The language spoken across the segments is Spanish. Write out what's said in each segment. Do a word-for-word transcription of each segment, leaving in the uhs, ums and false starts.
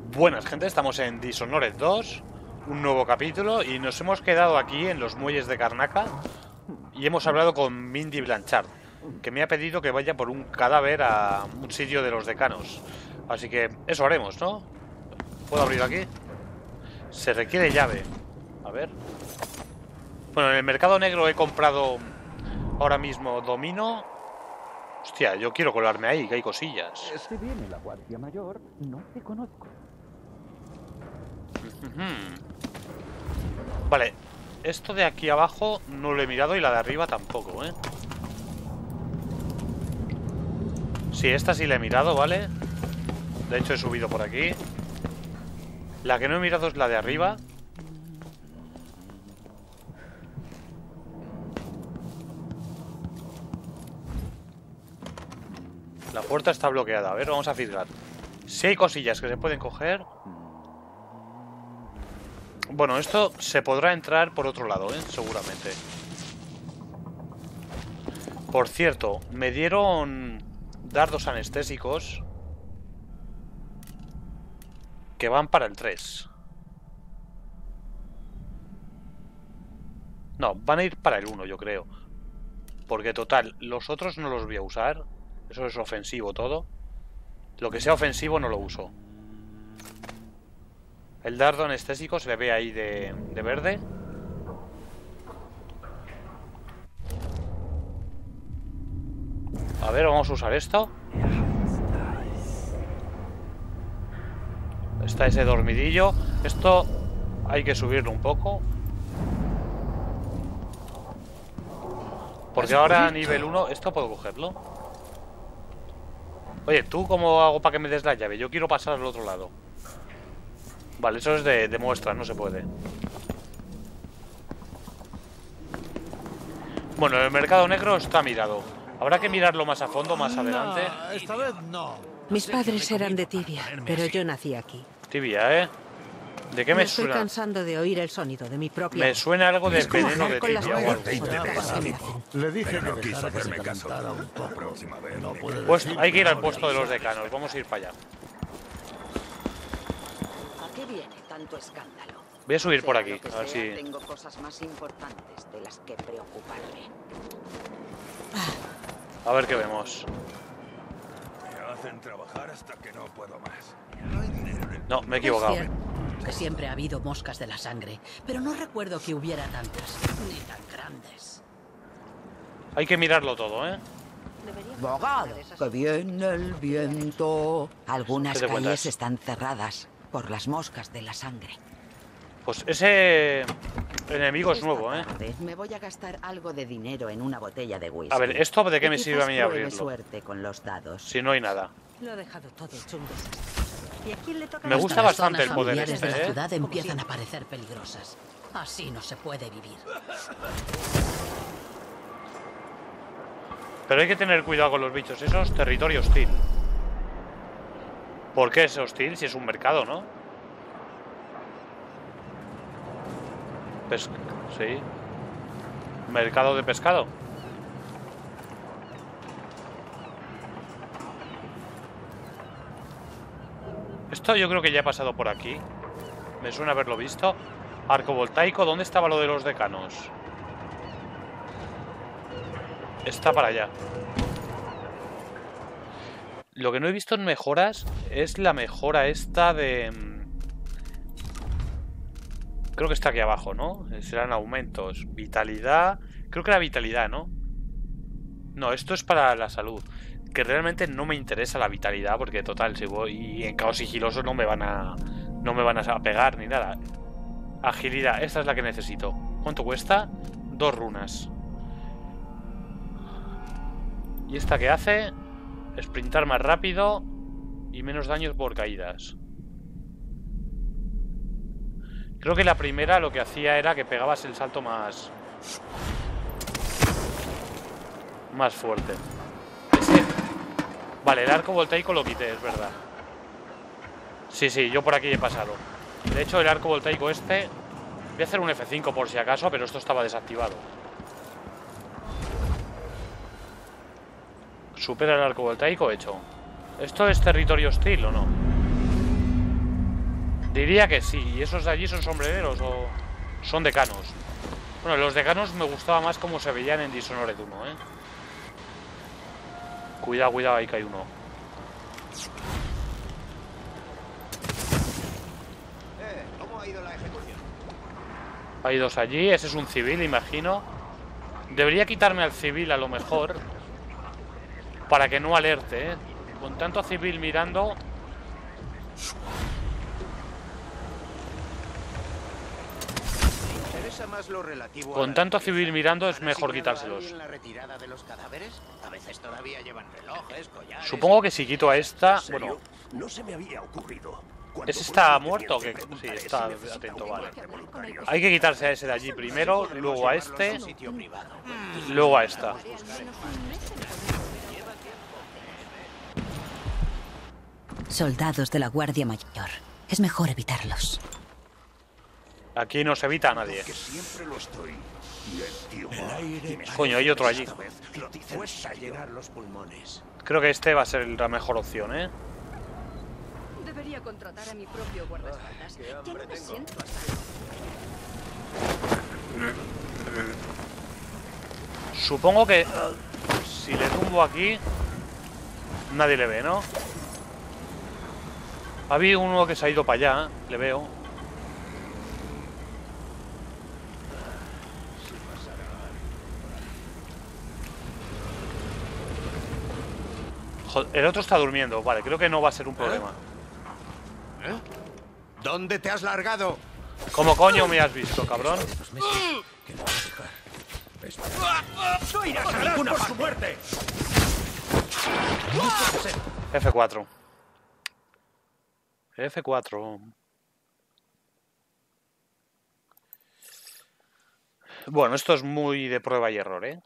Buenas, gente, estamos en Dishonored dos, un nuevo capítulo, y nos hemos quedado aquí en los muelles de Karnaca y hemos hablado con Mindy Blanchard, que me ha pedido que vaya por un cadáver a un sitio de los decanos. Así que eso haremos, ¿no? ¿Puedo abrir aquí? Se requiere llave. A ver. Bueno, en el mercado negro he comprado ahora mismo domino. Hostia, yo quiero colarme ahí, que hay cosillas. Si viene la guardia mayor, no te conozco. Vale, esto de aquí abajo no lo he mirado y la de arriba tampoco, ¿eh? Sí, esta sí la he mirado, ¿vale? De hecho he subido por aquí. La que no he mirado es la de arriba. La puerta está bloqueada. A ver, vamos a filtrar. Si hay cosillas que se pueden coger. Bueno, esto se podrá entrar por otro lado, ¿eh? Seguramente. Por cierto, me dieron dardos anestésicos que van para el tres. No, van a ir para el uno, yo creo. Porque total, los otros no los voy a usar. Eso es ofensivo todo. Lo que sea ofensivo no lo uso. El dardo anestésico se le ve ahí de, de verde. A ver, vamos a usar esto. Está ese dormidillo. Esto hay que subirlo un poco. Porque ahora a nivel uno, ¿esto puedo cogerlo? Oye, ¿tú cómo hago para que me des la llave? Yo quiero pasar al otro lado. Vale, eso es de, de muestra, no se puede. Bueno, el mercado negro está mirado. Habrá que mirarlo más a fondo, más adelante. No, esta vez no. Mis padres eran de Tibia, pero yo nací aquí. Tibia, ¿eh? ¿De qué me, me estoy suena? cansando de oír el sonido de mi propia. Me suena algo de Es como veneno jugar de con las Tibia o algo. cosas locas que me hacen. Le dije Pero no que quiso dejara que hacerme se caso. calentara un La poco. próxima vez. No puede Pues decir hay que ir al no puesto de le los hizo decanos. Vamos a ir para allá. ¿A qué viene tanto escándalo? Voy a subir por Sea aquí, lo que a ver sea, si... Tengo cosas más importantes de las que preocuparme. A ver qué vemos. Me hacen trabajar hasta que no puedo más. No hay dinero en el... No, me he Es equivocado. cierto que siempre ha habido moscas de la sangre, pero no recuerdo que hubiera tantas, ni tan grandes. Hay que mirarlo todo, ¿eh? Bogado, Que viene el viento. Algunas ¿Qué te calles cuentas? están cerradas por las moscas de la sangre. Pues ese enemigo es Esta nuevo, ¿eh? tarde Me voy a gastar algo de dinero en una botella de whisky. A ver, ¿esto de qué Y me quizás sirve a mí pruebe abrirlo? suerte con los dados. Si no hay nada. Lo he dejado todo hecho un desastre. ¿Y a quién le toca Me las gusta tareas? bastante el Las poder familiares este, de la ¿eh? ciudad empiezan a parecer peligrosas. Así no se puede vivir. Pero hay que tener cuidado con los bichos esos. Territorio hostil. ¿Por qué es hostil? Si es un mercado, ¿no? Pes... Sí. Mercado de pescado. Esto yo creo que ya he pasado por aquí. Me suena haberlo visto. Arco voltaico, ¿dónde estaba lo de los decanos? Está para allá. Lo que no he visto en mejoras es la mejora esta de... Creo que está aquí abajo, ¿no? Serán aumentos. Vitalidad. Creo que era vitalidad, ¿no? No, esto es para la salud. Que realmente no me interesa la vitalidad, porque total, si voy en caos sigiloso no me van a... No me van a pegar ni nada. Agilidad, esta es la que necesito. ¿Cuánto cuesta? Dos runas. ¿Y esta qué hace? Sprintar más rápido y menos daños por caídas. Creo que la primera lo que hacía era que pegabas el salto más... Más fuerte. Ese... Vale, el arco voltaico lo quité, es verdad. Sí, sí, yo por aquí he pasado. De hecho, el arco voltaico este... Voy a hacer un F cinco por si acaso, pero esto estaba desactivado. Supera el arco voltaico hecho. ¿Esto es territorio hostil o no? Diría que sí. ¿Y esos de allí son sombrereros o son decanos? Bueno, los decanos me gustaba más como se veían en Dishonored uno, ¿eh? Cuidado, cuidado, ahí que hay uno. Eh, ¿cómo ha ido la ejecución? Hay dos allí. Ese es un civil, imagino. Debería quitarme al civil a lo mejor, para que no alerte, ¿eh? Con tanto civil mirando... Más lo relativo Con a tanto la civil mirando es ¿Han mejor asignado a quitárselos. alguien la retirada de los cadáveres? A veces todavía llevan relojes, collares... Supongo que si quito a esta... ¿En serio? Bueno, No se me había ocurrido. Cuando ¿ese está vuelva muerto o al qué? teniente, Sí, preguntaré está si necesita atento, un vale. guardia voluntario. Hay que quitarse a ese de allí primero, Podemos luego a llevarlos este, un sitio privado. luego a esta. Soldados de la Guardia Mayor. Es mejor evitarlos. Aquí no se evita a nadie. Que siempre lo estoy. Y el tío el aire Coño, hay otro allí. Cuesta llenar los pulmones. Creo que este va a ser la mejor opción, ¿eh? Debería contratar a mi propio guardaespaldas. Ya no me siento a salvo. Supongo que si le tumbo aquí, nadie le ve, ¿no? Ha habido uno que se ha ido para allá, ¿eh? Le veo. Joder, el otro está durmiendo, vale, creo que no va a ser un problema. ¿Eh? ¿Dónde te has largado? ¿Cómo coño me has visto, cabrón? ¡No irás a ninguna por su muerte! F cuatro. F cuatro. Bueno, esto es muy de prueba y error, ¿eh?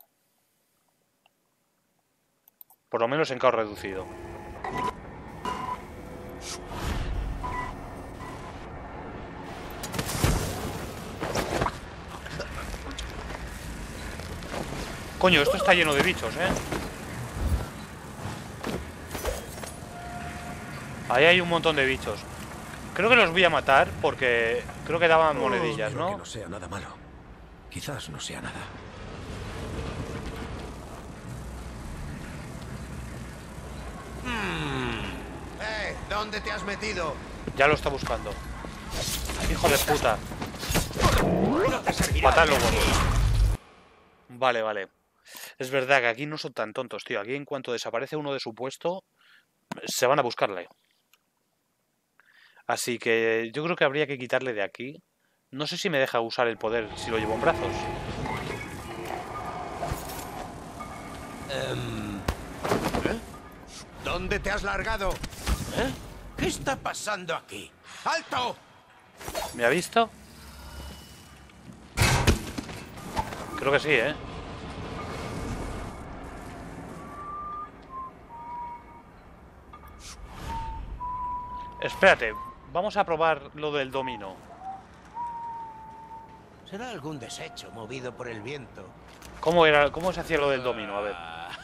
Por lo menos en caos reducido. Coño, esto está lleno de bichos, ¿eh? Ahí hay un montón de bichos. Creo que los voy a matar porque creo que daban monedillas, Espero ¿no? Que no sea nada malo. Quizás no sea nada. ¡Eh! ¿Dónde te has metido? Ya lo está buscando. Hijo de puta. No te servirá. Matadlo, gordo. Vale, vale. Es verdad que aquí no son tan tontos, tío. Aquí en cuanto desaparece uno de su puesto, se van a buscarle. Así que yo creo que habría que quitarle de aquí. No sé si me deja usar el poder si lo llevo en brazos. Um, ¿Eh? ¿Dónde te has largado? ¿Eh? ¿Qué está pasando aquí? ¡Alto! ¿Me ha visto? Creo que sí, ¿eh? Espérate, vamos a probar lo del domino. Será algún desecho movido por el viento. ¿Cómo era, cómo se hacía lo del domino? A ver.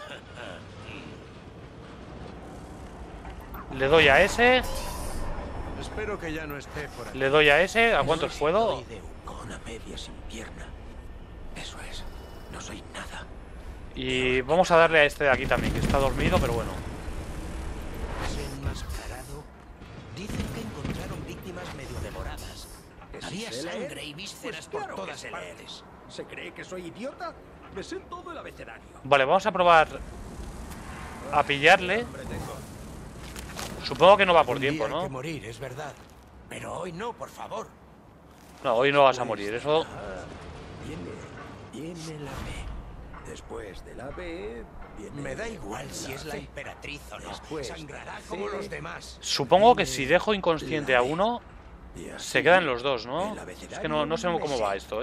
Le doy a ese, Espero que ya no esté por aquí. le doy a ese. ¿A cuántos puedo? Soy de un con a media sin pierna. Eso es. No soy nada. Y vamos a darle a este de aquí también, que está dormido, pero bueno. Desenmascarado. Dicen que encontraron víctimas medio devoradas. Había sangre y vísceras por todas partes. ¿Se cree que soy idiota? Me sé todo el abecedario. Vale, vamos a probar a pillarle. Supongo que no va por Un tiempo, día hay ¿no? que morir, es verdad. Pero hoy no, por favor. No, hoy no vas a morir, eso... Viene, viene la B. Después de la B, viene... Me da igual si es la emperatriz o no. Después, Sangrará la como C. los demás. Supongo que si dejo inconsciente a uno, Y así, se quedan los dos, ¿no? el abecedario Es que no, no sé cómo me va sé. esto, ¿eh?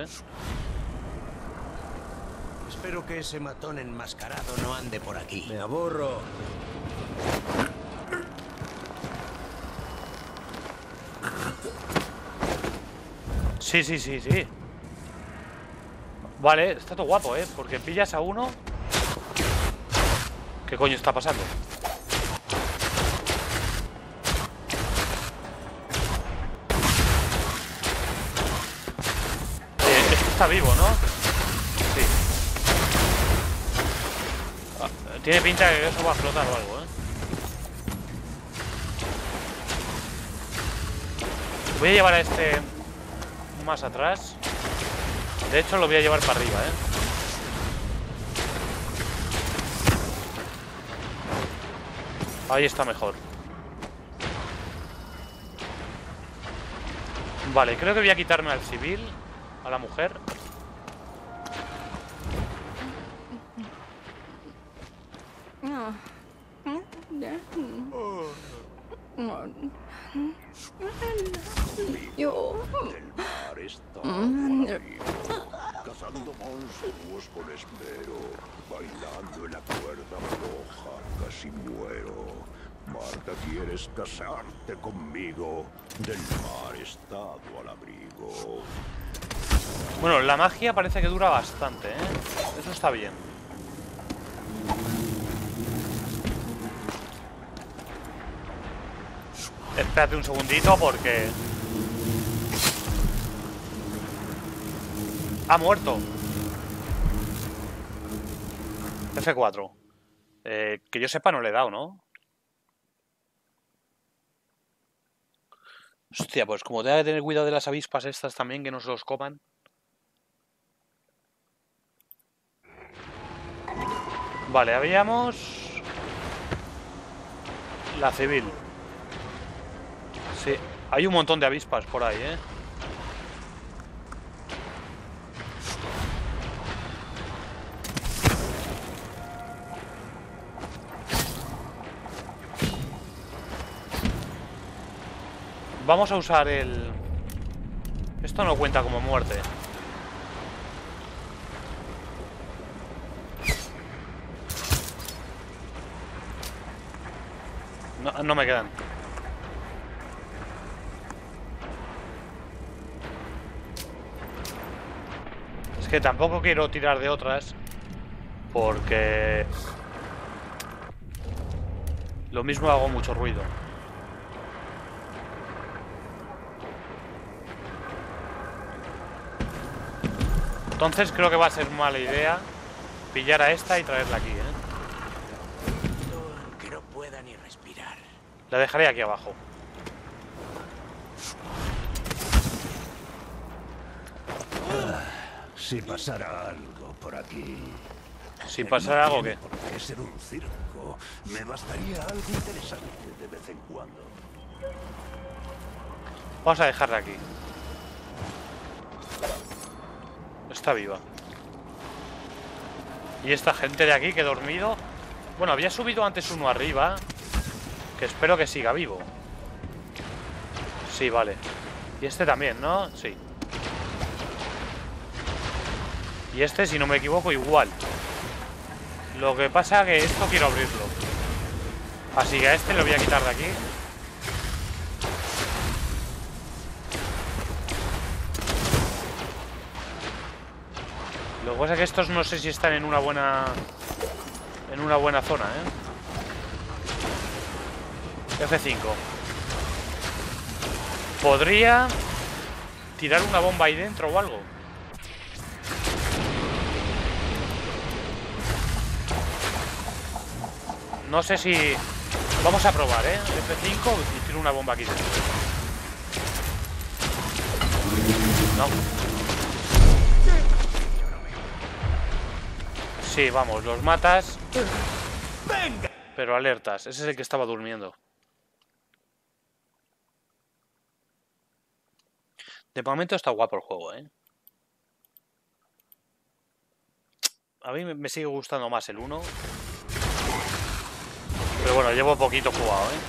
Espero que ese matón enmascarado no ande por aquí. Me aburro. Sí, sí, sí, sí. Vale, está todo guapo, ¿eh? Porque pillas a uno... ¿Qué coño está pasando? está vivo, ¿no? Sí. Ah, tiene pinta de que eso va a flotar o algo, ¿eh? Voy a llevar a este más atrás. De hecho, lo voy a llevar para arriba, ¿eh? Ahí está mejor. Vale, creo que voy a quitarme al civil, a la mujer. Yo. El mar está arriba, cazando monstruos con esmero, bailando en la cuerda floja, casi muero. Marta, ¿quieres casarte conmigo? Del mar estado al abrigo. Bueno, la magia parece que dura bastante, ¿eh? Eso está bien. Espérate un segundito porque... ¡Ha muerto! F cuatro. Eh, que yo sepa no le he dado, ¿no? Hostia, pues como tenga que tener cuidado de las avispas estas también, que no se los coman. Vale, habíamos... la civil. Sí, hay un montón de avispas por ahí, ¿eh? Vamos a usar el... Esto no cuenta como muerte. No, no me quedan. Es que tampoco quiero tirar de otras porque lo mismo hago mucho ruido. Entonces creo que va a ser mala idea pillar a esta y traerla aquí, ¿eh? Que no pueda ni respirar. La dejaré aquí abajo. Si pasara algo por aquí. Si pasara algo, ¿qué? ¿Por qué ser un circo? Me bastaría algo interesante de vez en cuando. Vamos a dejarla aquí. Está viva. Y esta gente de aquí que he dormido... Bueno, había subido antes uno arriba, que espero que siga vivo. Sí, vale. Y este también, ¿no? Sí. Y este, si no me equivoco, igual. Lo que pasa que esto quiero abrirlo. Así que a este lo voy a quitar de aquí. Lo que pasa es que estos no sé si están en una buena... En una buena zona, ¿eh? F cinco. Podría tirar una bomba ahí dentro o algo. No sé si... Vamos a probar, ¿eh? F cinco y tiro una bomba aquí dentro. No. Sí, vamos, los matas. Pero alertas, ese es el que estaba durmiendo. De momento está guapo el juego, ¿eh? A mí me sigue gustando más el uno. Pero bueno, llevo poquito jugado, ¿eh?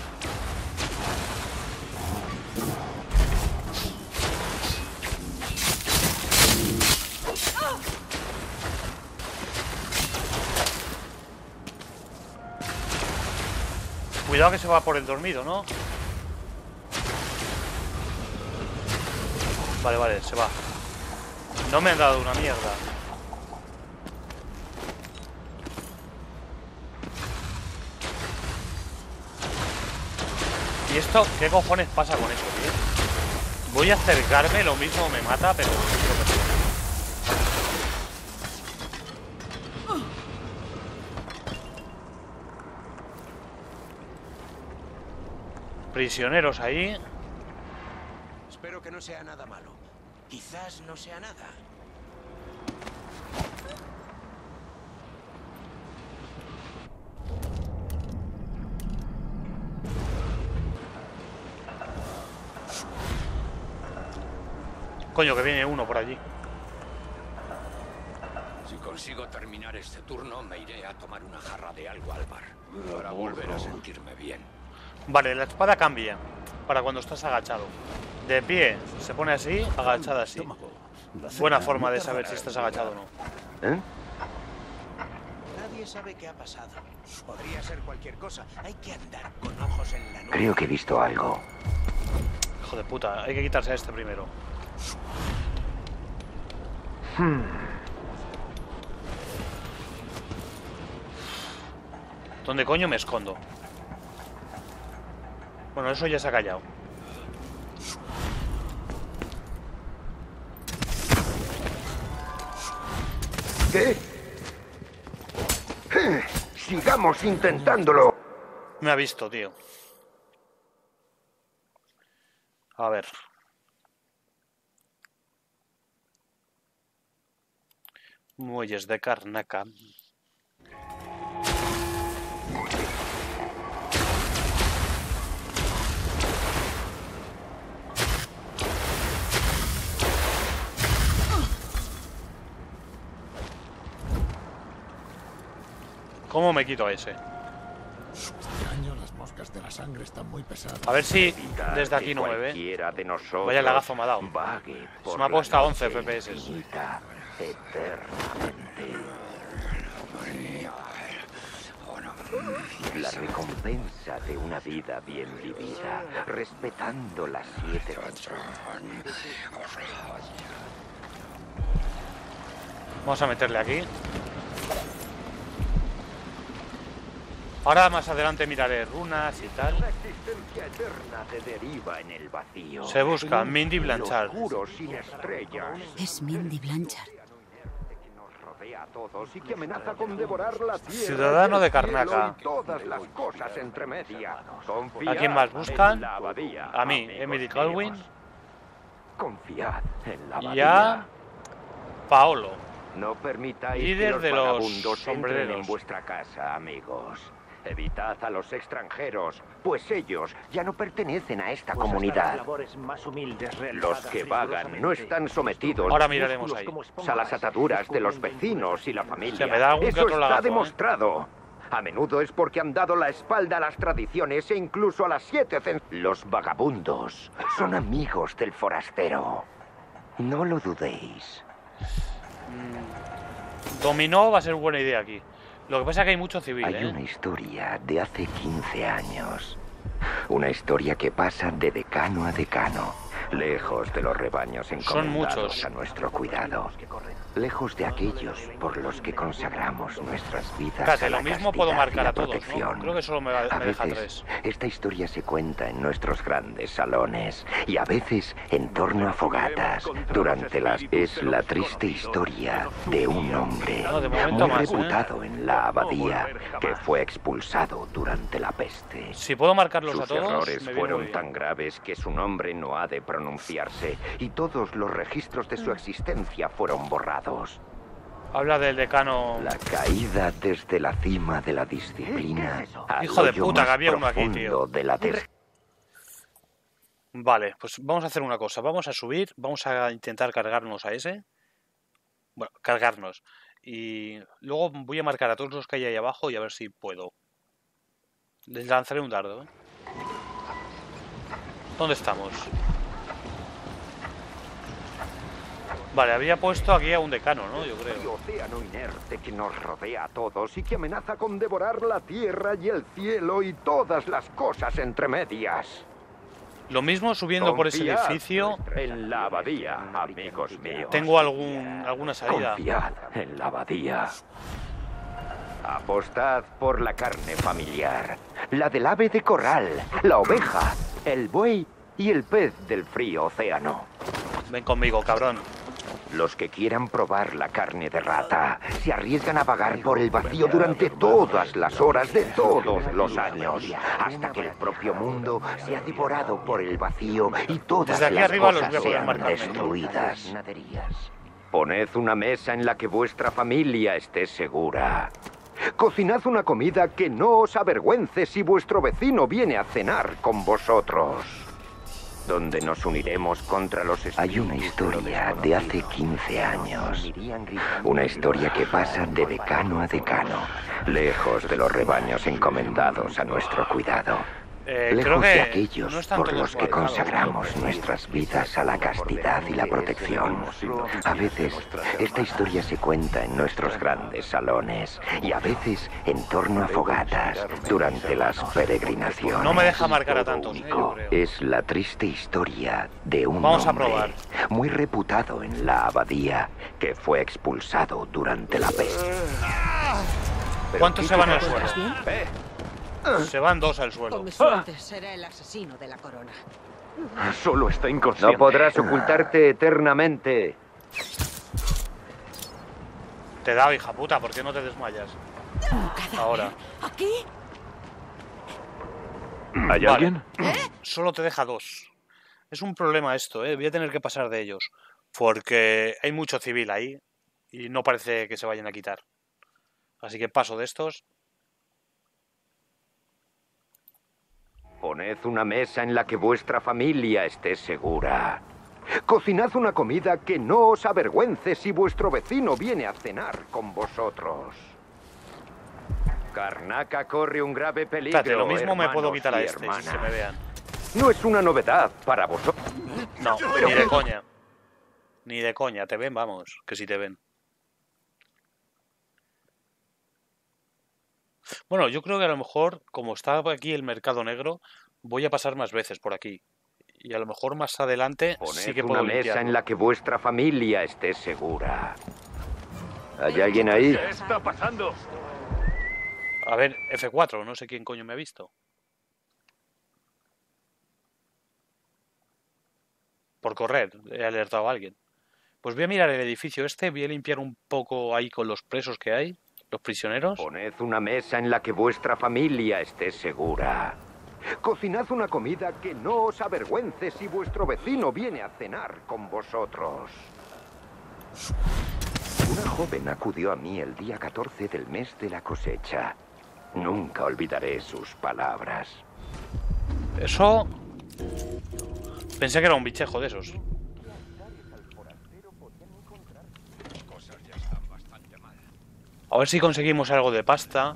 Cuidado que se va por el dormido, ¿no? Vale, vale, se va. No me han dado una mierda. ¿Y esto? ¿Qué cojones pasa con eso, tío? Voy a acercarme, lo mismo me mata, pero... prisioneros ahí. Espero que no sea nada malo. Quizás no sea nada. Coño, que viene uno por allí. Si consigo terminar este turno, me iré a tomar una jarra de algo al bar, para volver a sentirme bien. Vale, la espada cambia para cuando estás agachado. De pie se pone así, agachada así. Buena forma de saber si estás agachado o no. ¿Eh? Nadie sabe qué ha pasado. Podría ser cualquier cosa. Hay que andar con ojos en la nube. Creo que he visto algo. Hijo de puta, hay que quitarse a este primero. Hmm. ¿Dónde coño me escondo? Bueno, eso ya se ha callado. ¿Qué? Sigamos intentándolo. Me ha visto, tío. A ver. Muelles de Karnaca. ¿Cómo me quito a ese? Este año las moscas de la sangre están muy pesadas. A ver si desde aquí no me ve. Vaya lagazo me ha dado. Se me ha puesto a once F P S. La recompensa de una vida bien vivida, respetando las siete razones. Vamos a meterle aquí. Ahora más adelante miraré runas y tal. Una existencia eterna de deriva en el vacío. Se busca Mindy Blanchard. Oscuro sin estrellas. Es Mindy Blanchard. A todos y que amenaza con devorar la tierra. Ciudadano de Karnaca. Y todas las cosas entre medias. ¿A quién más buscan? A mí, Emily Colwyn. Confiad en la y a Paolo. No permitáis líder que los de los vagabundos sombreros entren en vuestra casa, amigos. Evitad a los extranjeros, pues ellos ya no pertenecen a esta pues comunidad. Más humildes, los que vagan no están sometidos Ahora miraremos ahí. a las ataduras de los vecinos y la familia. Se me da algún Eso que otro está lagazo, demostrado. ¿eh? A menudo es porque han dado la espalda a las tradiciones e incluso a las siete cen... Los vagabundos son amigos del forastero. No lo dudéis. Mm, dominó va a ser buena idea aquí. Lo que pasa es que hay mucho civil, Hay ¿eh? una historia de hace quince años. Una historia que pasa de decano a decano. Lejos de los rebaños encomendados a nuestro cuidado. Lejos de aquellos por los que consagramos nuestras vidas Casi a la lo mismo castidad puedo marcar y la a todos, protección. ¿no? Creo que solo me, va, A me deja veces, tres. esta historia se cuenta en nuestros grandes salones y a veces en torno a fogatas. Durante las... Es la triste historia de un hombre No, de muy momento más, reputado ¿eh? en la abadía que fue expulsado durante la peste. Si puedo marcarlos Sus a todos, errores me viene fueron muy bien. tan graves que su nombre no ha de pronunciarse y todos los registros de su existencia fueron borrados. Habla del decano. La caída desde la cima de la disciplina. al Hijo de hoyo puta, más que había uno aquí, profundo tío. de la des- Vale, pues vamos a hacer una cosa. Vamos a subir, vamos a intentar cargarnos a ese. Bueno, cargarnos. Y luego voy a marcar a todos los que hay ahí abajo y a ver si puedo. Les lanzaré un dardo, ¿eh? ¿Dónde estamos? Vale, había puesto aquí a un decano, ¿no? Yo creo. El océano inerte que nos rodea a todos y que amenaza con devorar la tierra y el cielo y todas las cosas entre medias. Lo mismo subiendo por ese Confiad edificio. En la abadía, amigos míos. Tengo algún alguna salida. Confiad en la abadía. Apostad por la carne familiar, la del ave de corral, la oveja, el buey y el pez del frío océano. Ven conmigo, cabrón. Los que quieran probar la carne de rata se arriesgan a vagar por el vacío durante todas las horas de todos los años, hasta que el propio mundo sea devorado por el vacío y todas Desde aquí las arriba los cosas voy a poder sean marcar. destruidas. Poned una mesa en la que vuestra familia esté segura. Cocinad una comida que no os avergüence si vuestro vecino viene a cenar con vosotros. Donde nos uniremos contra los espíritus. Hay una historia de hace quince años. Una historia que pasa de decano a decano, lejos de los rebaños encomendados a nuestro cuidado. Eh, creo Lejos que de aquellos no están por todos los que cuadrados, consagramos ¿no? nuestras vidas a la castidad y la protección. A veces, esta historia se cuenta en nuestros grandes salones y a veces en torno a fogatas durante las peregrinaciones. No me deja marcar a tantos, ¿eh? Yo creo. Es la triste historia de un Vamos a hombre probar. muy reputado en la abadía que fue expulsado durante la peste. ¿Cuántos se van al ¿Te suelo? encuentras bien? Se van dos al suelo. Con mi suerte será el asesino de la corona. Solo está inconsciente. No podrás ocultarte eternamente. Te da, hija puta, ¿por qué no te desmayas? Ahora. ¿Aquí? ¿Hay Vale. alguien? Solo te deja dos. Es un problema esto, ¿eh? Voy a tener que pasar de ellos. Porque hay mucho civil ahí y no parece que se vayan a quitar. Así que paso de estos. Poned una mesa en la que vuestra familia esté segura. Cocinad una comida que no os avergüence si vuestro vecino viene a cenar con vosotros. Karnaca corre un grave peligro. Fíjate, lo mismo me puedo hermanos quitar a y este si hermanas. se me vean. No es una novedad para vosotros. No, ni de coña. Ni de coña, te ven, vamos, que si te ven. Bueno, yo creo que a lo mejor, como está aquí el mercado negro, voy a pasar más veces por aquí. Y a lo mejor más adelante Poned sí que una puedo mesa limpiarlo. en la que vuestra familia esté segura. ¿Hay alguien ahí? ¿Qué está pasando? A ver, F cuatro, no sé quién coño me ha visto. Por correr, he alertado a alguien. Pues voy a mirar el edificio este, voy a limpiar un poco ahí con los presos que hay, los prisioneros. Poned una mesa en la que vuestra familia esté segura. Cocinad una comida que no os avergüence si vuestro vecino viene a cenar con vosotros. Una joven acudió a mí el día catorce del mes de la cosecha. Nunca olvidaré sus palabras. Eso... Pensé que era un bichejo de esos. A ver si conseguimos algo de pasta.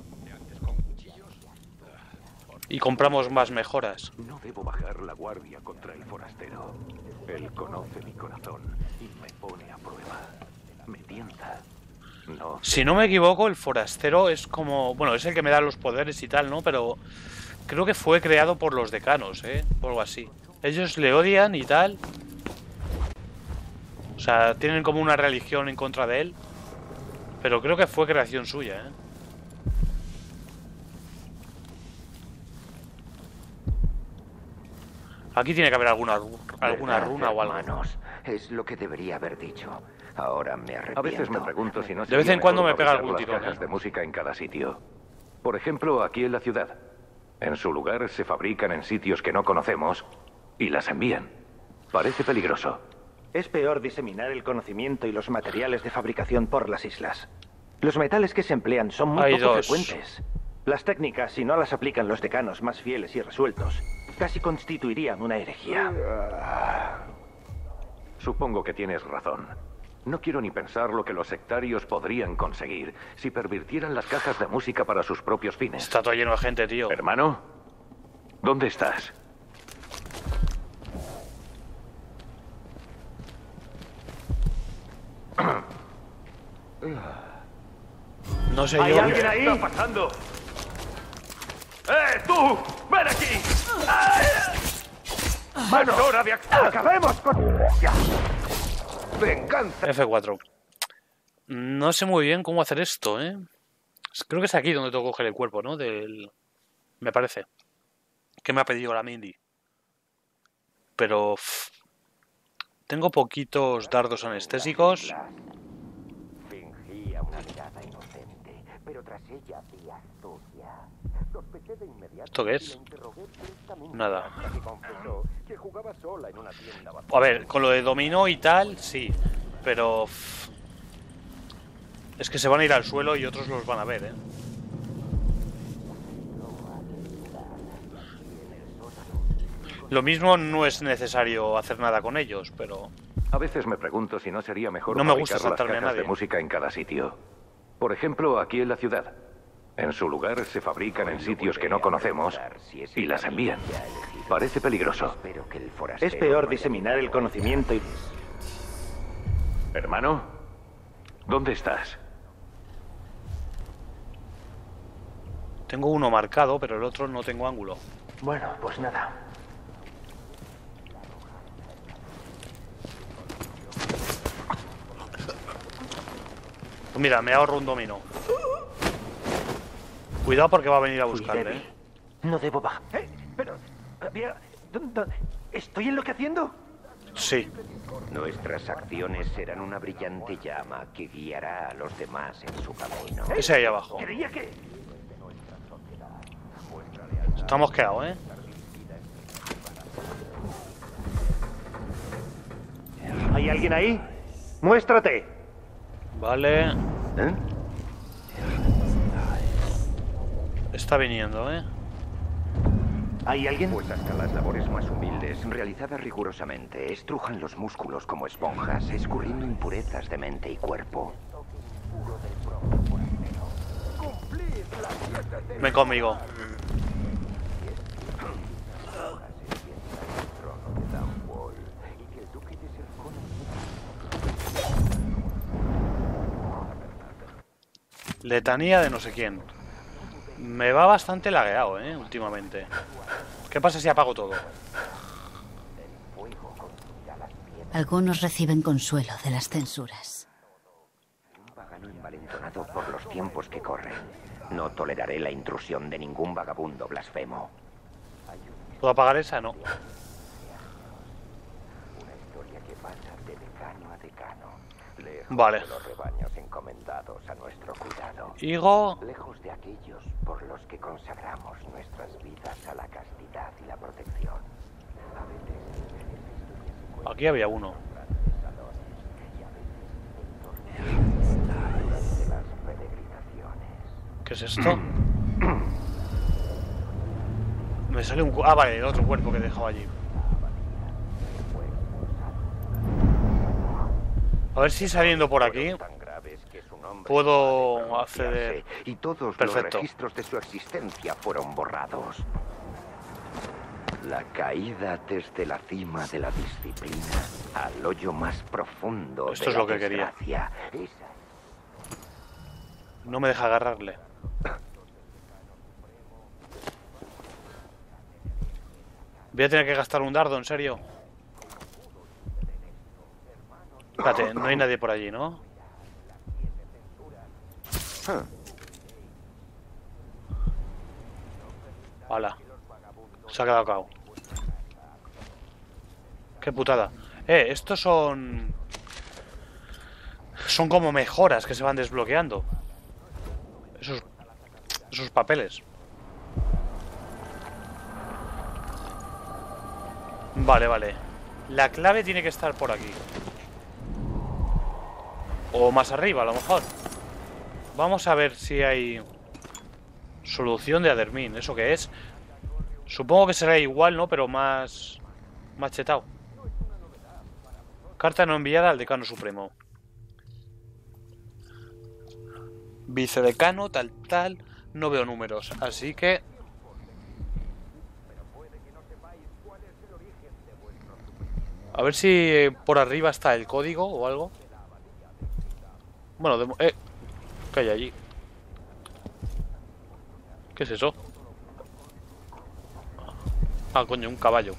Y compramos más mejoras. No debo bajar la guardia contra el forastero. Él conoce mi corazón y me pone a prueba. Me tienta. No. Si no me equivoco, el forastero es como... Bueno, es el que me da los poderes y tal, ¿no? Pero creo que fue creado por los decanos, ¿eh? O algo así. Ellos le odian y tal. O sea, tienen como una religión en contra de él. Pero creo que fue creación suya, ¿eh? Aquí tiene que haber alguna, alguna ¿Verdad, runa o algo. hermanos? Es lo que debería haber dicho. Ahora me arrepiento. A veces me pregunto si no De vez en sería cuando mejor me pega fabricar algún las tirón, cajas ¿eh? de música en cada sitio. Por ejemplo, aquí en la ciudad. En su lugar se fabrican en sitios que no conocemos y las envían. Parece peligroso. Es peor diseminar el conocimiento y los materiales de fabricación por las islas. Los metales que se emplean son muy Hay poco dos. frecuentes. Las técnicas, si no las aplican los decanos más fieles y resueltos, casi constituirían una herejía. Supongo que tienes razón. No quiero ni pensar lo que los sectarios podrían conseguir si pervirtieran las cajas de música para sus propios fines. Está todo lleno de gente, tío. Hermano, ¿dónde estás? No sé ¿Hay yo. alguien ahí? ¿Qué está pasando? ¡Eh, tú! ¡Ven aquí! ¡Es hora de actuar! ¡Acabemos con... ¡Venganza! F cuatro. No sé muy bien cómo hacer esto, ¿eh? Creo que es aquí donde tengo que coger el cuerpo, ¿no? Del... Me parece. Que me ha pedido la Mindy. Pero... tengo poquitos dardos anestésicos. Fingía una mirada inocente, pero tras ella hacía astucia. Sospechó de inmediato. ¿Esto qué es? Nada. Que confesó que jugaba sola en una tienda vacía. A ver, con lo de dominó y tal, sí. Pero... es que se van a ir al suelo y otros los van a ver, ¿eh? Lo mismo no es necesario hacer nada con ellos, pero... A veces me pregunto si no sería mejor no me gusta fabricar las saltarme a cajas nadie. de música en cada sitio. Por ejemplo, aquí en la ciudad. En su lugar se fabrican en sitios que no conocemos y las envían. Parece peligroso. Es peor diseminar el conocimiento y... Hermano, ¿dónde estás? Tengo uno marcado, pero el otro no tengo ángulo. Bueno, pues nada. Pues mira, me ahorro un dominó. Cuidado porque va a venir a buscarle, ¿eh? No debo bajar. ¿Eh? Pero... había- ¿dónde- ¿Estoy enloqueciendo? Sí. Nuestras acciones serán una brillante llama que guiará a los demás en su camino. Ese ahí abajo. Creía que... Está mosqueado, ¿eh? ¿Hay alguien ahí? ¡Muéstrate! Vale. ¿Eh? Está viniendo, ¿eh? ¿Hay alguien? Pues hasta las labores más humildes, realizadas rigurosamente, estrujan los músculos como esponjas, escurriendo impurezas de mente y cuerpo. Ven conmigo. Letanía de no sé quién. Me va bastante lagueado, ¿eh? Últimamente. ¿Qué pasa si apago todo? Algunos reciben consuelo de las censuras. Un vagano envalentonado por los tiempos que corren. No toleraré la intrusión de ningún vagabundo blasfemo. ¿Puedo apagar esa? No. Una historia que pasa de decano a decano. Lejos Vale. de los rebaños encomendados a nuestro cuidado. Higo. Lejos de aquellos por los que consagramos nuestras vidas a la castidad y la protección. A veces, Aquí había uno. de las peregrinaciones. ¿Qué es esto? Me sale un... cu- Ah, vale, el otro cuerpo que he dejado allí. A ver si saliendo por aquí puedo acceder. Y todos Perfecto. los registros de su existencia fueron borrados. La caída desde la cima de la disciplina al hoyo más profundo Esto de es la lo que quería. desgracia. Esa No me deja agarrarle. Voy a tener que gastar un dardo, en serio. Espérate, no hay nadie por allí, ¿no? Hala. Se ha quedado cao. Qué putada. Eh, estos son... Son como mejoras que se van desbloqueando. Esos... Esos papeles. Vale, vale. La clave tiene que estar por aquí. O más arriba, a lo mejor. Vamos a ver si hay... Solución de Adermin. ¿Eso qué es? Supongo que será igual, ¿no? Pero más... Más chetado. Carta no enviada al decano supremo. Vicedecano, tal, tal. No veo números. Así que... A ver si eh, por arriba está el código o algo. Bueno, de... mo- Eh, ¿qué hay allí? ¿Qué es eso? Ah, coño, un caballo.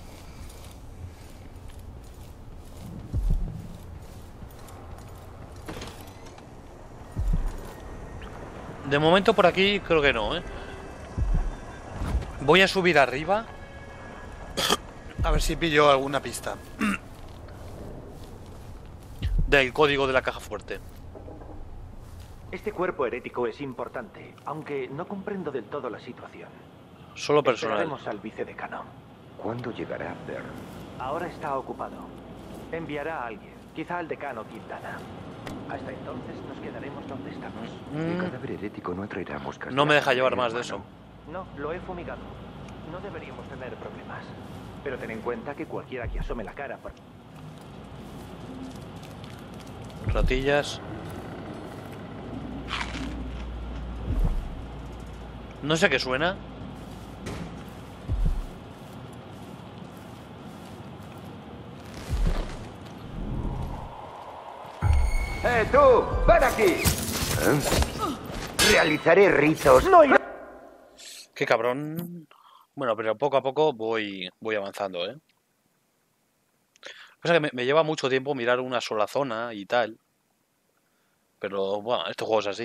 De momento por aquí creo que no, ¿eh? Voy a subir arriba. A ver si pillo alguna pista. del código de la caja fuerte. Este cuerpo herético es importante, aunque no comprendo del todo la situación. Solo personal. Esperaremos al vicedecano. ¿Cuándo llegará Bern? Ahora está ocupado. Enviará a alguien, quizá al decano Quintana. Hasta entonces nos quedaremos donde estamos. El cadáver herético no atraerá moscas. No me deja llevar más hermano. de eso. No, lo he fumigado. No deberíamos tener problemas. Pero ten en cuenta que cualquiera que asome la cara por... Ratillas. No sé qué suena. ¡Eh, tú! ¡Ven aquí! ¿Eh? Realizaré ritos. ¡No! Qué cabrón. Bueno, pero poco a poco voy, voy avanzando, ¿eh? O sea que me, me lleva mucho tiempo mirar una sola zona y tal. Pero, bueno, este juego es así.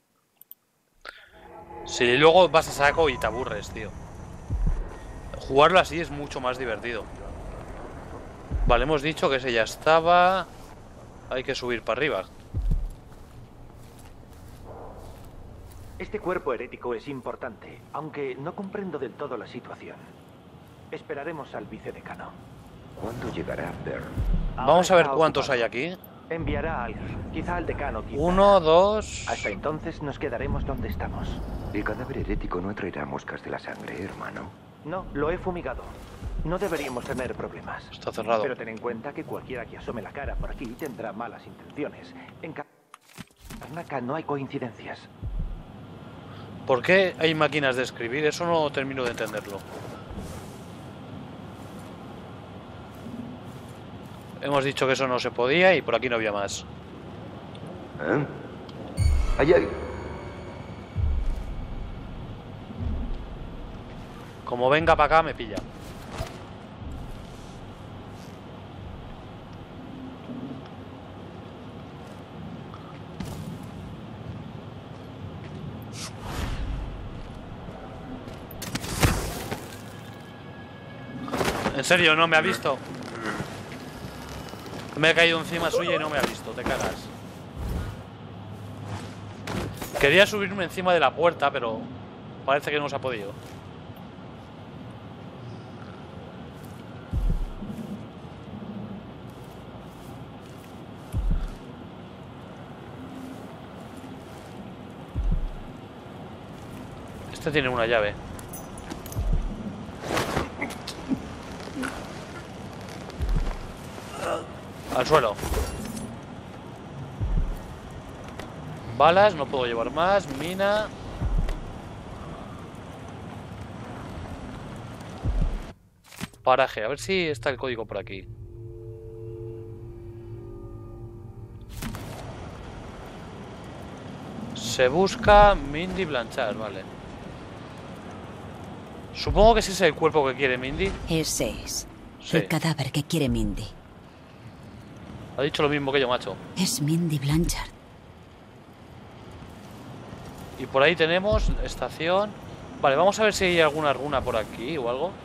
Si luego vas a saco y te aburres, tío. Jugarlo así es mucho más divertido. Vale, hemos dicho que ese ya estaba. Hay que subir para arriba. Este cuerpo herético es importante, aunque no comprendo del todo la situación. Esperaremos al vicedecano. ¿Cuándo llegará Bern? Vamos a ver cuántos hay aquí. Enviará a alguien, quizá al decano Quintana. Uno, dos... Hasta entonces nos quedaremos donde estamos. El cadáver herético no atraerá moscas de la sangre, hermano. No, lo he fumigado. No deberíamos tener problemas. Está cerrado. Pero ten en cuenta que cualquiera que asome la cara por aquí tendrá malas intenciones. En Karnaca no hay coincidencias. ¿Por qué hay máquinas de escribir? Eso no termino de entenderlo. Hemos dicho que eso no se podía y por aquí no había más. ¿Eh? Ahí hay... Como venga para acá me pilla. En serio, no me ha visto. Me he caído encima suya y no me ha visto, te cagas. Quería subirme encima de la puerta, pero parece que no se ha podido. Este tiene una llave. Al suelo. Balas, no puedo llevar más. Mina. Paraje, a ver si está el código por aquí. Se busca Mindy Blanchard, vale. Supongo que ese es el cuerpo que quiere Mindy. Ese es. Sí. El cadáver que quiere Mindy. Ha dicho lo mismo que yo, macho. Es Mindy Blanchard. Y por ahí tenemos estación. Vale, vamos a ver si hay alguna runa por aquí o algo.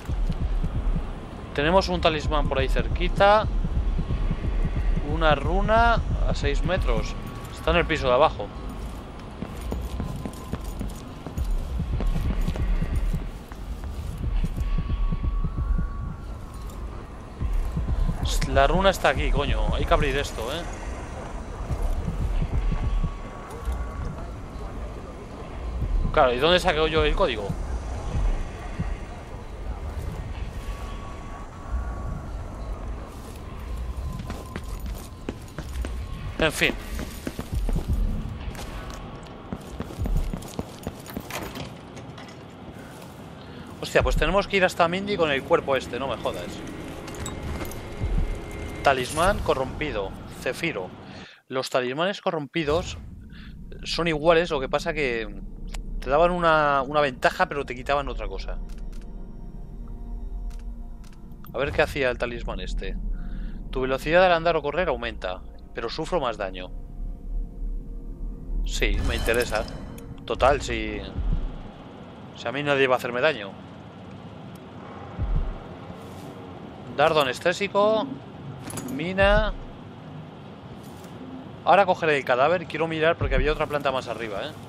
Tenemos un talismán por ahí cerquita. Una runa a seis metros. Está en el piso de abajo. La runa está aquí, coño. Hay que abrir esto, ¿eh? Claro, ¿y dónde saqué yo el código? En fin. Hostia, pues tenemos que ir hasta Mindy con el cuerpo este, no me jodas. Talismán corrompido, Cefiro. Los talismanes corrompidos son iguales, lo que pasa que te daban una, una ventaja, pero te quitaban otra cosa. A ver qué hacía el talismán este. Tu velocidad al andar o correr aumenta, pero sufro más daño. Sí, me interesa. Total, si... Si a mí nadie va a hacerme daño. Dardo anestésico. Mina. Ahora cogeré el cadáver y quiero mirar porque había otra planta más arriba, ¿eh?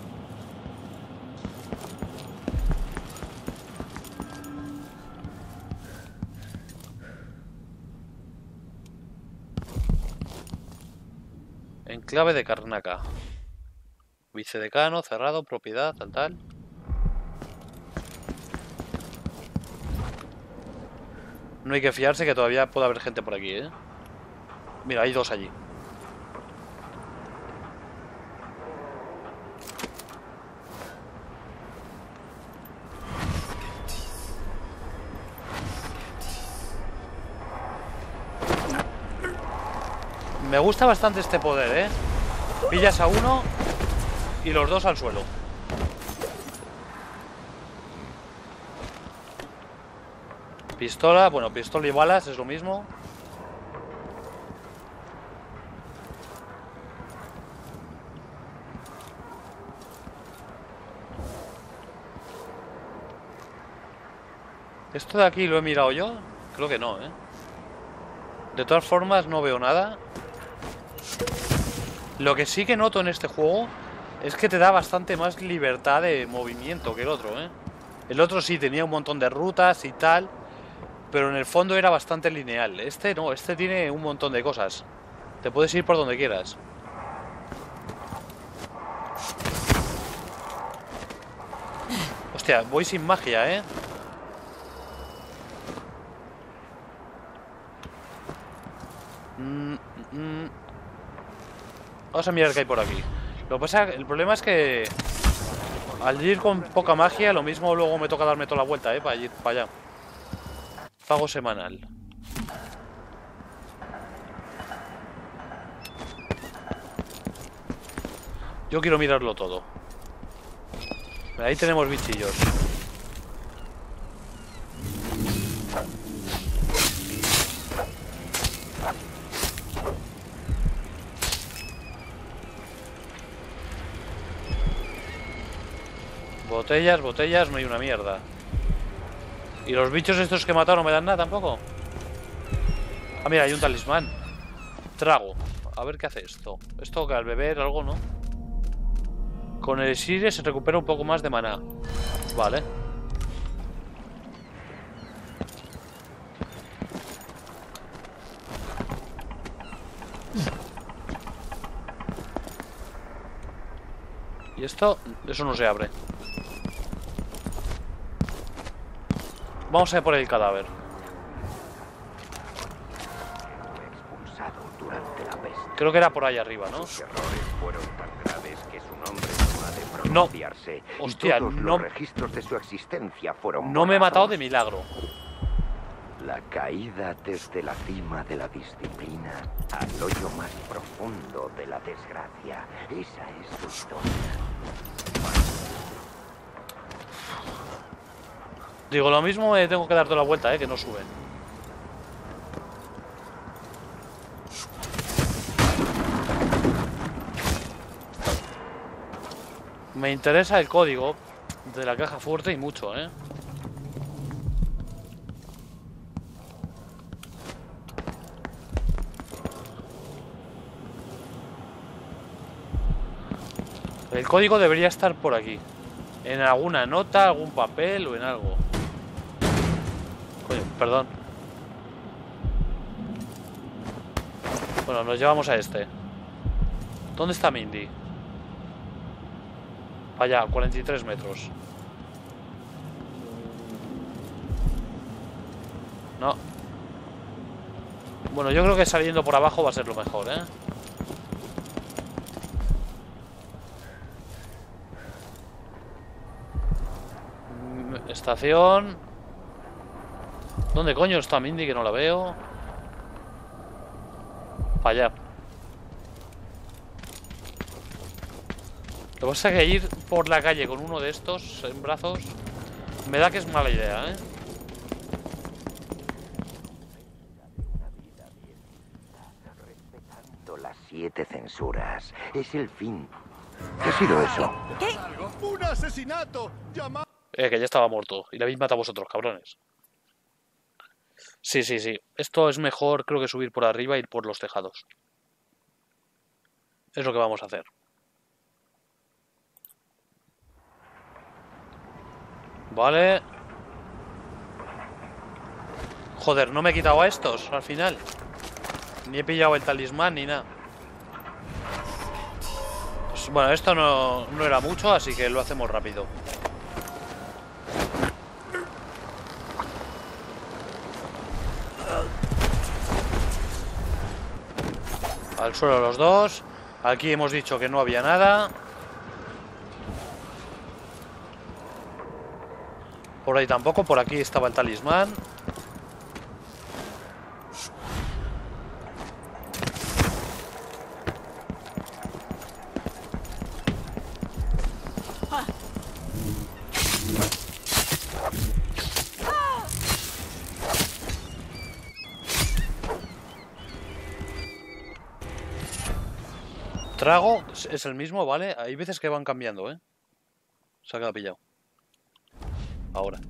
Enclave de Karnaca. Vicedecano, cerrado, propiedad, tal, tal. No hay que fiarse que todavía puede haber gente por aquí, ¿eh? Mira, hay dos allí. Me gusta bastante este poder, ¿eh? Pillas a uno y los dos al suelo. Pistola, bueno, pistola y balas es lo mismo. ¿Esto de aquí lo he mirado yo? Creo que no, ¿eh? De todas formas no veo nada. Lo que sí que noto en este juego es que te da bastante más libertad de movimiento que el otro, ¿eh? El otro sí tenía un montón de rutas y tal, pero en el fondo era bastante lineal. Este no, este tiene un montón de cosas. Te puedes ir por donde quieras. Hostia, voy sin magia, ¿eh? Mm, mm. Vamos a mirar qué hay por aquí. Lo que pasa, el problema es que al ir con poca magia, lo mismo luego me toca darme toda la vuelta, ¿eh? Para ir para allá. Pago semanal. Yo quiero mirarlo todo. Ahí tenemos bichillos. Botellas, botellas, no hay una mierda. ¿Y los bichos estos que he matado no me dan nada tampoco? Ah, mira, hay un talismán. Trago. A ver qué hace esto. Esto que al beber algo, ¿no? Con el elixir se recupera un poco más de maná. Vale. ¿Y esto? Eso no se abre. Vamos a ir por el cadáver. Creo que era por ahí arriba, ¿no? Sus errores fueron tan graves que su nombre no ha de No. pronunciarse. Hostia, y todos no. los registros de su existencia fueron No me he matado borrados. de milagro. La caída desde la cima de la disciplina al hoyo más profundo de la desgracia. Esa es su historia. Digo, lo mismo me tengo que dar toda la vuelta, eh, que no suben. Me interesa el código de la caja fuerte y mucho, eh. El código debería estar por aquí. En alguna nota, algún papel o en algo. Coño, perdón. Bueno, nos llevamos a este. ¿Dónde está Mindy? Allá, cuarenta y tres metros. No. Bueno, yo creo que saliendo por abajo va a ser lo mejor, ¿eh? Estación. ¿Dónde coño está Mindy? Que no la veo. Para allá. Lo que pasa es que ir por la calle con uno de estos en brazos me da que es mala idea, ¿eh? Respetando las siete censuras. Es el fin. ¿Qué ha sido eso? ¿Qué? ¡Un asesinato! ¡Llama! Eh, que ya estaba muerto. Y le habéis matado a vosotros, cabrones. Sí, sí, sí. Esto es mejor, creo que subir por arriba e ir por los tejados. Es lo que vamos a hacer. Vale. Joder, no me he quitado a estos al final. Ni he pillado el talismán ni nada. Pues, bueno, esto no, no era mucho, así que lo hacemos rápido. Al suelo los dos. Aquí hemos dicho que no había nada. Por ahí tampoco, por aquí estaba el talismán. Trago es el mismo, ¿vale? Hay veces que van cambiando, ¿eh? Se ha quedado pillado. Ahora.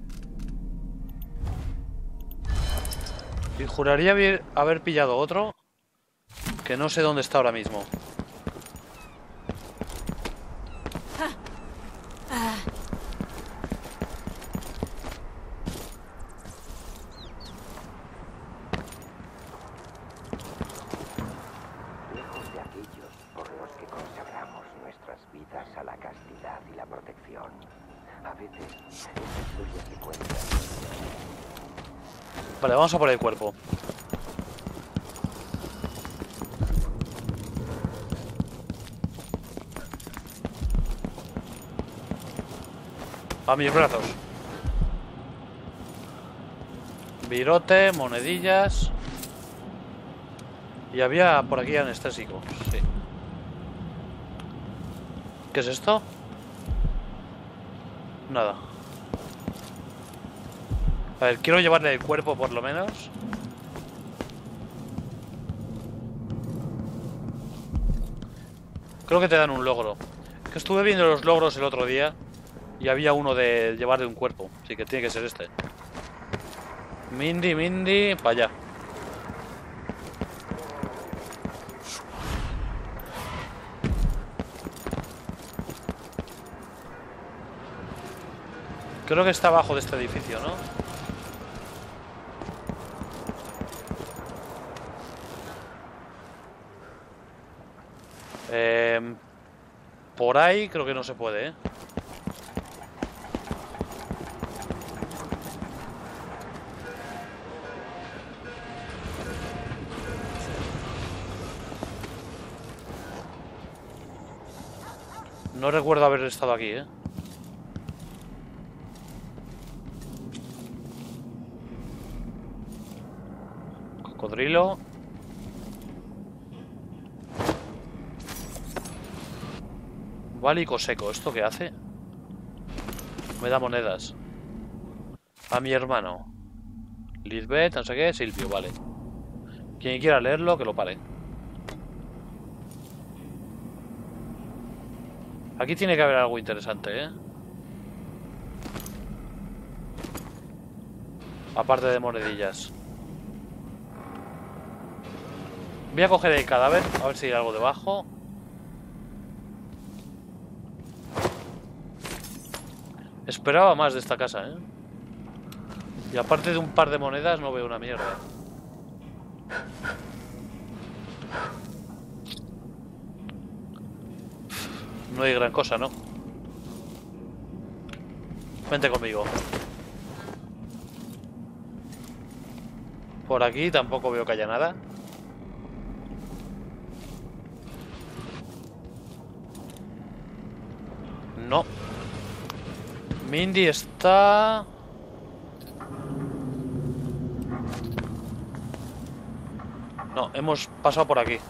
Y juraría haber, haber pillado otro que no sé dónde está ahora mismo. Lejos de aquellos por los que consagramos nuestras vidas a la castidad y la protección. A veces, esa historia se cuenta. Vale, vamos a por el cuerpo. A mis brazos. Virote, monedillas. Y había por aquí anestésico. Sí. ¿Qué es esto? Nada. A ver, quiero llevarle el cuerpo por lo menos. Creo que te dan un logro. Es que estuve viendo los logros el otro día y había uno de llevarle un cuerpo. Así que tiene que ser este. Mindy, Mindy, para allá. Creo que está abajo de este edificio, ¿no? Eh, por ahí creo que no se puede, ¿eh? No recuerdo haber estado aquí, ¿eh? Cocodrilo. Válico seco. ¿Esto qué hace? Me da monedas. A mi hermano. Lisbeth, no sé qué. Silvio, vale. Quien quiera leerlo, que lo pare. Aquí tiene que haber algo interesante, ¿eh? Aparte de monedillas. Voy a coger el cadáver, a ver si hay algo debajo. Esperaba más de esta casa, ¿eh? Y aparte de un par de monedas no veo una mierda. No hay gran cosa, ¿no? Vente conmigo. Por aquí tampoco veo que haya nada. No. Mindy está... No, hemos pasado por aquí.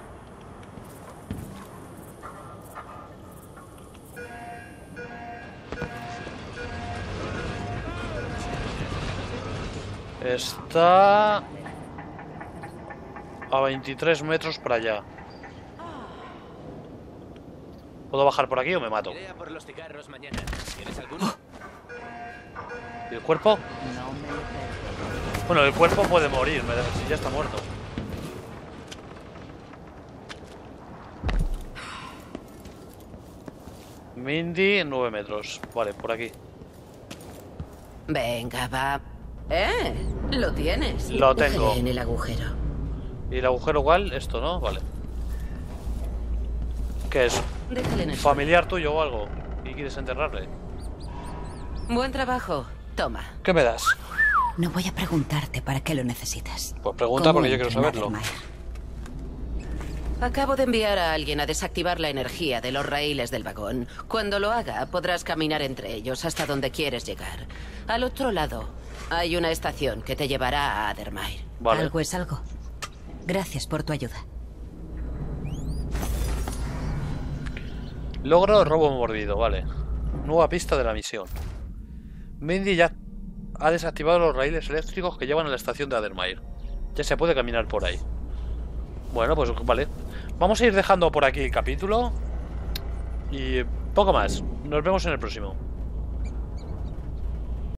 Está... a veintitrés metros para allá. ¿Puedo bajar por aquí o me mato? Iré a por los cigarros mañana. ¿Tienes alguno? ¿Y el cuerpo? Bueno, el cuerpo puede morir, si ya está muerto. Mindy, nueve metros. Vale, por aquí. Venga, va. ¡Eh! Lo tienes. Lo tengo. Déjale en el agujero. ¿Y el agujero cuál? Esto, ¿no? Vale. ¿Qué es? Déjale en el ¿Familiar tuyo o algo? ¿Y quieres enterrarle? Buen trabajo. Toma. ¿Qué me das? No voy a preguntarte para qué lo necesitas. Pues pregunta porque yo quiero saberlo. Acabo de enviar a alguien a desactivar la energía de los raíles del vagón. Cuando lo haga, podrás caminar entre ellos hasta donde quieres llegar. Al otro lado, hay una estación que te llevará a Addermire. Vale. Algo es algo. Gracias por tu ayuda. Logro robo mordido, vale. Nueva pista de la misión. Mindy ya ha desactivado los raíles eléctricos que llevan a la estación de Addermire. Ya se puede caminar por ahí. Bueno, pues vale. Vamos a ir dejando por aquí el capítulo. Y poco más. Nos vemos en el próximo.